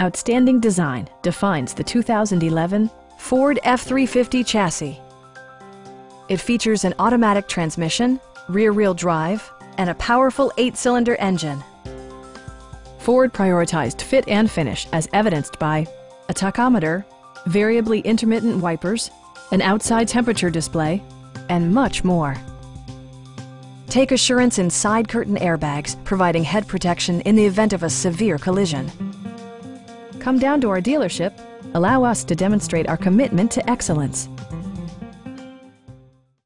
Outstanding design defines the 2011 Ford F-350 chassis. It features an automatic transmission, rear-wheel drive, and a powerful 8-cylinder engine. Ford prioritized fit and finish as evidenced by a tachometer, variably intermittent wipers, an outside temperature display, and much more. Take assurance in side curtain airbags, providing head protection in the event of a severe collision. Come down to our dealership. Allow us to demonstrate our commitment to excellence.